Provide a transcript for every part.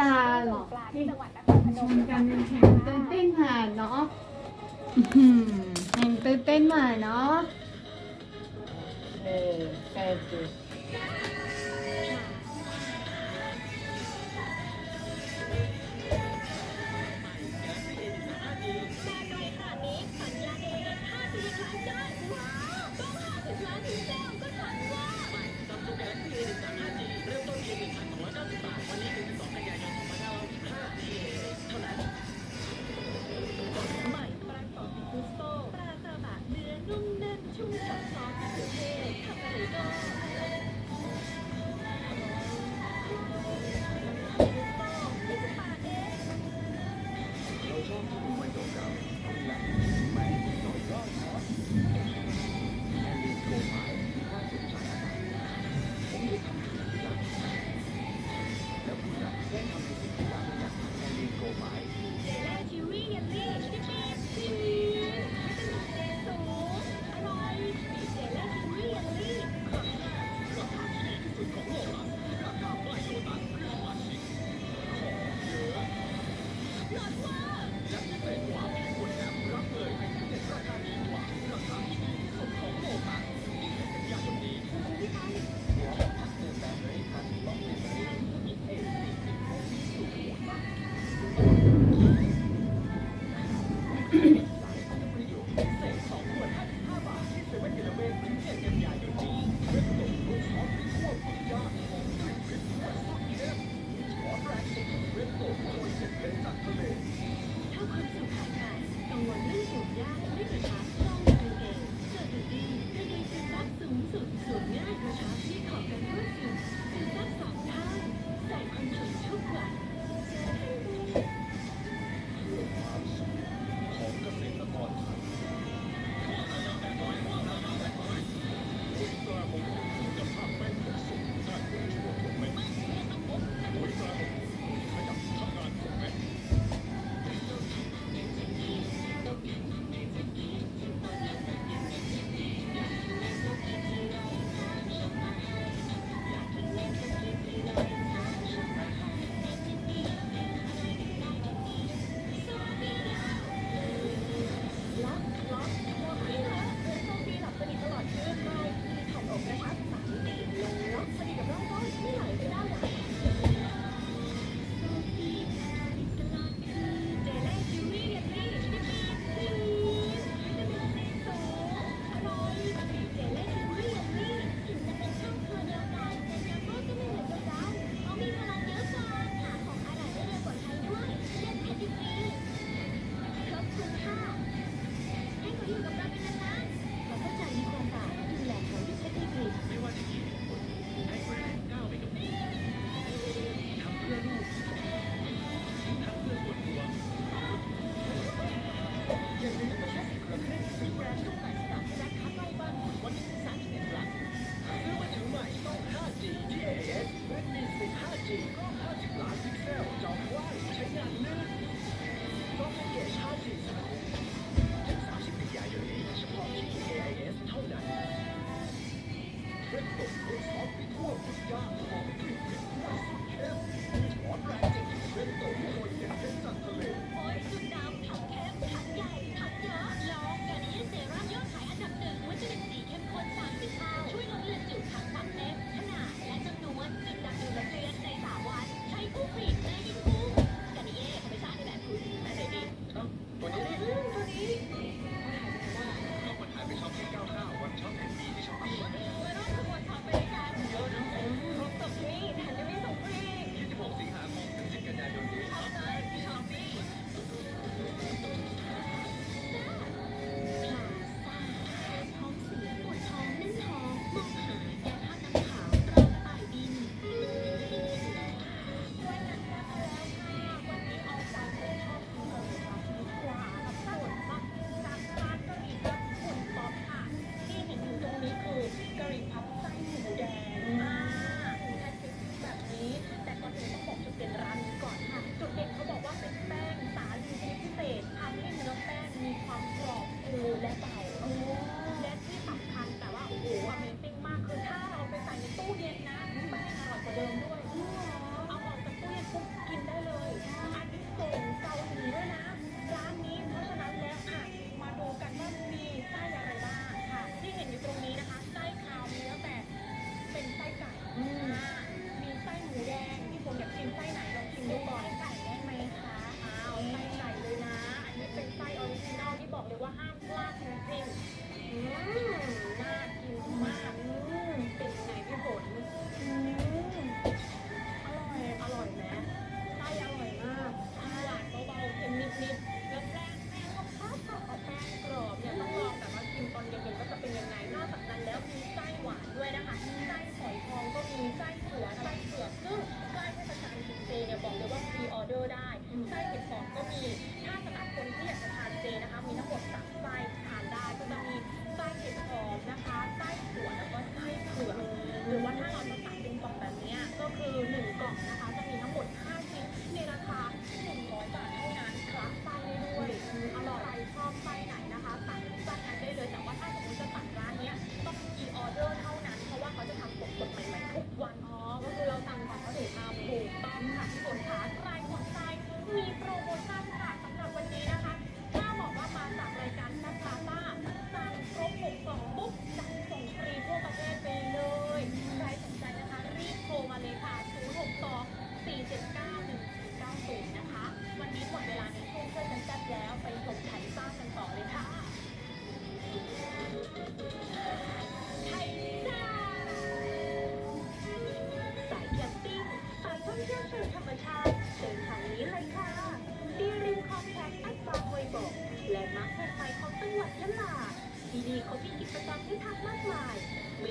ลาเหรอที่จังหวัดนครพนมกันแข่งตื่นเต้นมาเนาะแข่งตื่นเต้นมาเนาะแค่จุด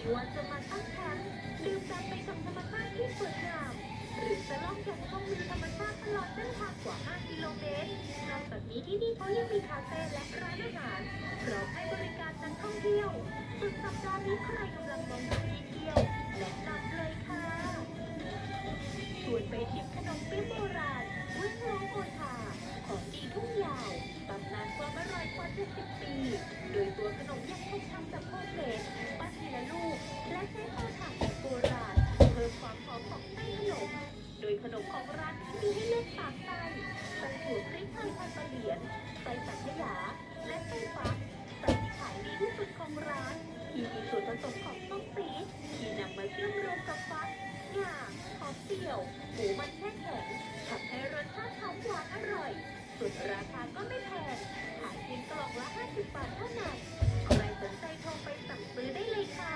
ว่าจะมาตั้งแคมป์ดื่มด่ำไปกับธรรมชาติที่สวยงามหรือจะล่องแก่งชมวิวธรรมชาติตลอดเส้นทางกว่า 5 กิโลเมตรนอกจากนี้ที่นี่เขายังมีคาเฟ่และร้านอาหารพร้อมให้บริการนักท่องเที่ยวสุดสัปดาห์นี้ใครกำลังมองหาที่เที่ยวแนะนำเลยค่ะชวนไปชิมขนมเปี๊ยะโบราณเว้นร้องโอชาของดีทุ่งยาวตำนานความอร่อยกว่า 70 ปีโดยตัวขนมยังคงทำจากโฮมเมดปั้นทีละลูกและใช้เตาถ่านแบบโบราณเพิ่มความหอมของไส้ขนมโดยขนมของร้านมีให้เลือก3ไส้ไส้ถั่วพริกไทยพันปะเหลียนไส้สังขยาและไส้ฟักไส้ที่ขายดีที่สุดของร้านที่มีส่วนผสมของส้มปี๊ดที่นำมาเชื่อมรวมกับฟักงาหอมเจียวหมูมันแช่แข็งทำให้รสชาติหอมหวานอร่อยส่วนราคาก็ไม่แพงขายเพียงกล่องละ50 บาทเท่านั้นใครสนใจโทรไปสั่งซื้อได้เลยค่ะ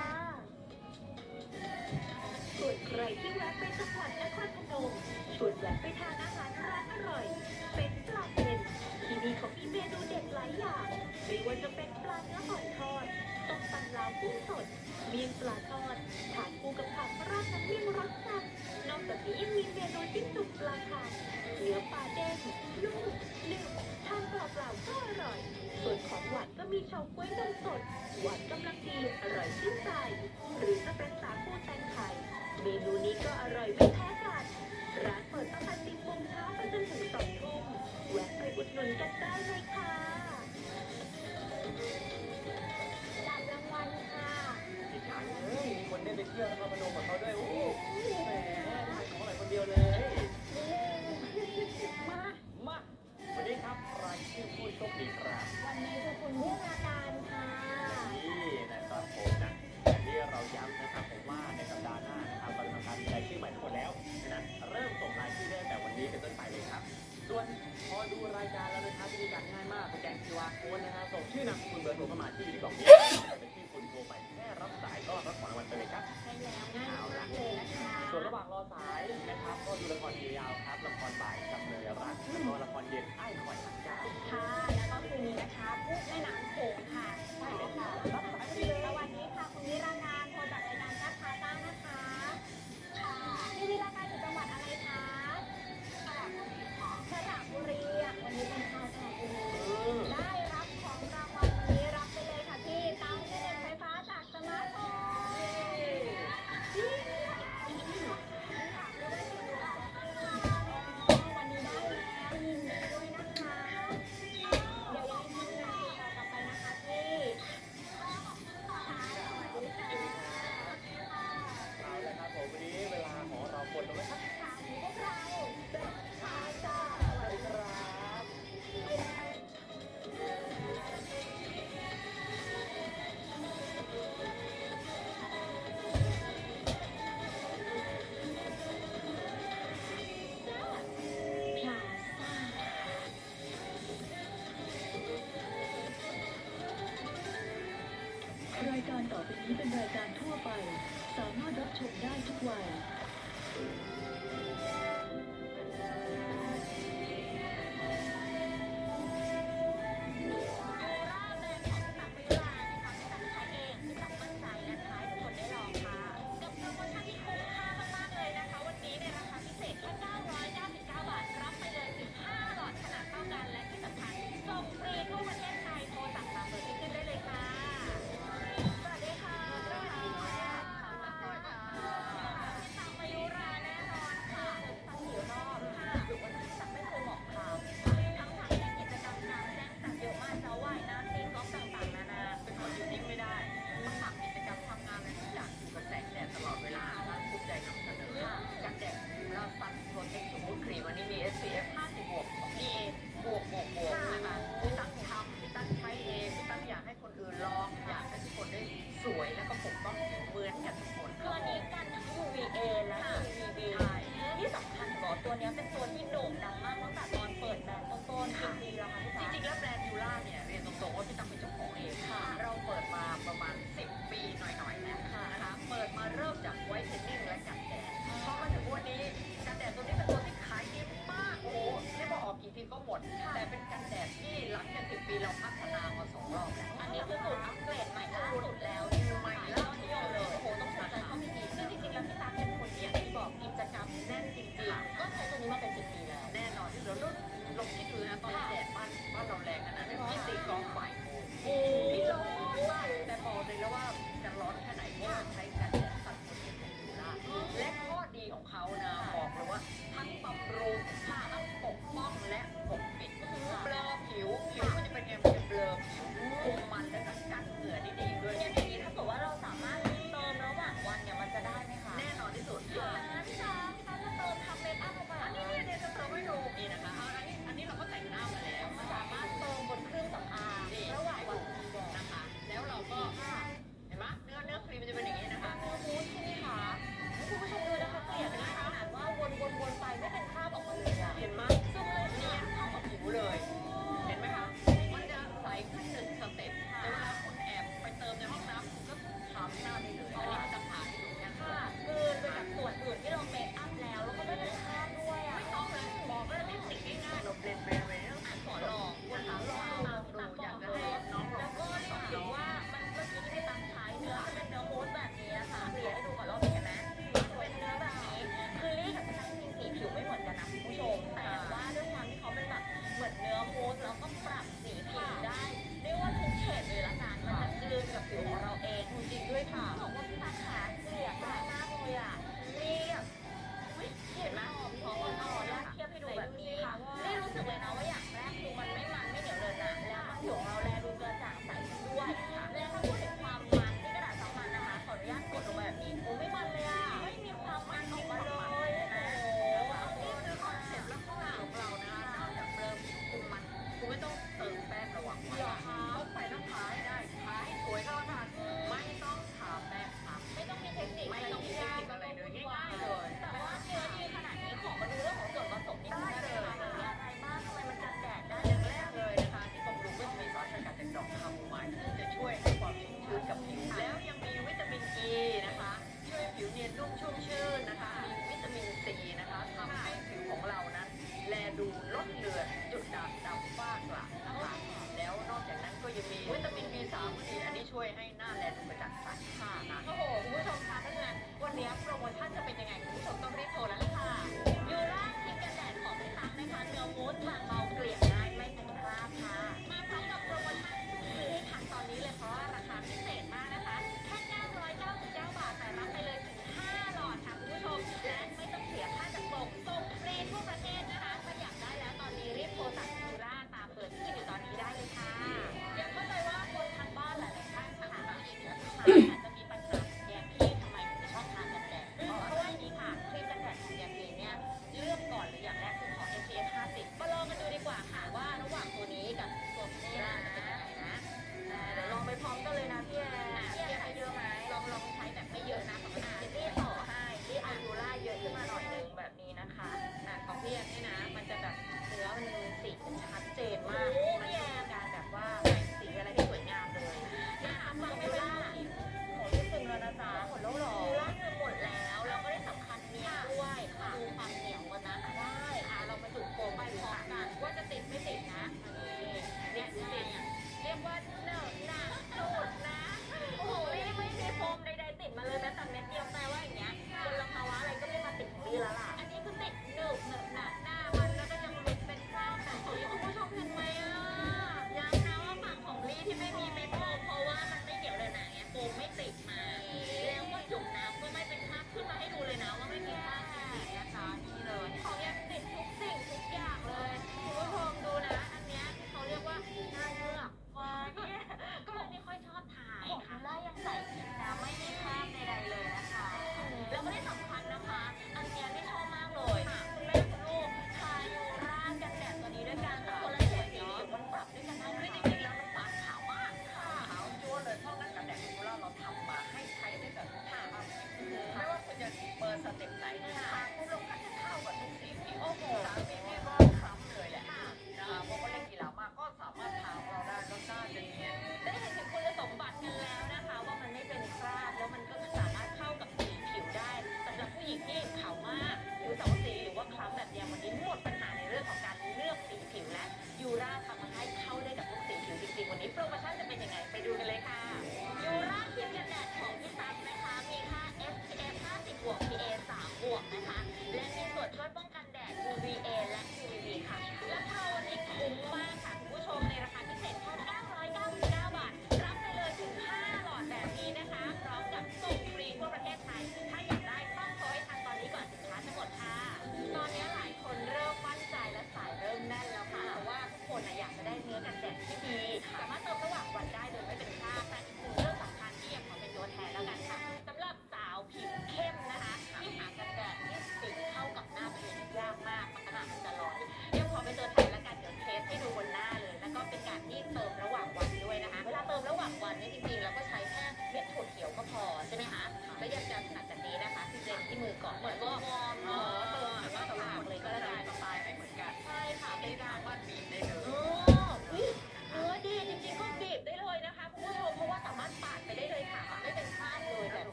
ส่วนใครที่แวะไปจังหวัดนครพนมชวนแวะไปทานอาหารร้านอร่อยเป็นปลาเค็มที่นี่เขามีเมนูเด็ดหลายอย่างไม่ว่าจะเป็นปลาเนื้อหอยทอดต้มตำลาวกุ้งสดเมี่ยงปลาทอดทานคู่กับผักราดน้ำเมี่ยงรสแซ่บนอกจากนี้ยังมีเมนูจิ้มจุ่มปลาคังเนื้อปลาเด้งนุ่มหนึบทานเปล่าๆก็อร่อยส่วนของหวานก็มีเฉาก๊วยนมสดหวานกำลังดีอร่อยชื่นใจหรือจะเป็นสาคูแตงไทยเมนูนี้ก็อร่อยไม่แพ้กันร้านเปิดตั้งแต่10 โมงเช้าไปจนถึง2 ทุ่มแวะไปอุดหนุนกันได้เลยค่ะจับรางวัลค่ะอีกครั้งมีคนได้ไปเที่ยวนครพนมกับเขาด้วยโอ้แหมของอะไรคนเดียวเลยมาวันนี้ครับรายชื่อผู้โชคดีครับวันนี้คือคุณวิราการค่ะนี่นะครับผมนะอย่างที่เราย้ำนะครับผมว่าในสัปดาห์หน้านะครับเราจะทำการมีรายชื่อใหม่ทั้งหมดแล้วดังนั้นเริ่มส่งรายชื่อได้แต่วันนี้เป็นต้นไปเลยครับส่วนพอดูรายการแล้วนะครับวิธีการง่ายมากสแกน QR Code นะครับส่งชื่อนามสกุลเบอร์โทรเข้ามาที่กล่องนี้เป็นชื่อคุณโทรไปแค่รับสายก็รับของรางวัลไปเลยครับใช่แล้วง่ายมากเลยนะคะส่วนระหว่างรอสายนะครับก็ดูละครยาวครับละครบ่ายจำเลยรักแล้วก็ละครเย็นไอ้คอยหักเจ้าค่ะแล้วก็คืนนี้นะคะพูดแม่น้ำโขงค่ะใช่ค่ะรับสายพอดีเลยสวัสดีค่ะคุณวิราการโทรจากรายการจัดพาต้านะคะพี่วิราการอยู่จังหวัดอะไรคะสระบุรีวันนี้เป็นชาวสระบุรีได้รับของรางวัลวันนี้รับไปเลยค่ะพี่เตาแม่เหล็กไฟฟ้าจากสมาร์ทโฟนวันนี้ได้แล้วยินดีด้วยนะคะเดี๋ยวยังมีติดต่อกลับไปนะคะพี่เอาละครับผมวันนี้เวลาของเราหมดแล้วนะครับถามพวกเราแบบชาจ้าสวัสดีครับรายการต่อไปนี้เป็นรายการทั่วไปสามารถรับชมได้ทุกวัยวันนี้มี SPF 50 บวก PA บวกนะคะพี่ตั้งทำพี่ตั้งใช้เองพี่ตั้งอยากให้คนอื่นลองอยากให้ทุกคนได้สวยแล้วก็ปกป้องผิวเหมือนกันทุกคนตัวนี้กันทั้ง UVA และ UVB ที่สำคัญบอกตัวนี้เป็นตัวที่โด่งดังมากตั้งแต่ตอนเปิดแบรนด์ต้นๆกี่ปีแล้วคะพี่จริงๆแล้วแบรนด์ยูล่าเนี่ยเรียนตรงๆว่าพี่ตั้งเป็นเจ้าของเองค่ะเราเปิดมาประมาณ10 ปีหน่อยๆแล้วนะคะเปิดมาเริ่มจากไวท์เทนนิ่งและกันแดดพอมาถึงวันนี้กันแดดตัวนี้เป็นตัวที่ขายดีมากโอ้โหเรียกว่าออกกี่ทีก็หมดแต่เป็นกันแดดที่หลังจาก10 ปีเราพัฒนามา2 รอบแล้วอันนี้คือสูตรอัปเกรดใหม่ล่าสุดแล้วใหม่ล่าสุดเลยโอ้โห 3วันนี้อันนี้ช่วยให้หน้าแลดูกระจ่างใสค่ะนะโอ้โหคุณผู้ชมคะเพราะฉะนั้นวันนี้โปรโมชั่นจะเป็นยังไงคุณผู้ชมต้องรีบโทรแล้วล่ะค่ะยูราครีมกันแดดของพี่ตั๊กนะคะเนื้อมูสบางเบาเกลี่ยง่ายไม่เป็นคราบค่ะมาพร้อมกับโปรโมชั่นซื้อให้ทันตอนนี้เลยเพราะว่าราคาพิเศษมากนะคะแค่999 บาทแต่รับไปเลยถึง5หลอดค่ะคุณผู้ชมและไม่ต้องเสียค่าจัดส่งฟรีทั่วประเทศนะคะถ้าอยากได้แล้วตอนนี้รีบโทรสั่งยูราตามเบอร์ที่อยู่ตอนนี้ได้เลยค่ะอยากเข้าใจว่าคนทางบ้านหลายๆท่านนะคะผู้หญิงและผู้ชายอาจจะมีปัญหาแยมพีทำไมถึงชอบทานกันแดดเพราะว่าอย่างนี้ค่ะครีมกันแดดของแยมพีเนี่ยเลือกก่อนเลยอย่างแรกคือขอ SPF 50มาลองกันดูดีกว่าค่ะ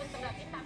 สำหรับที่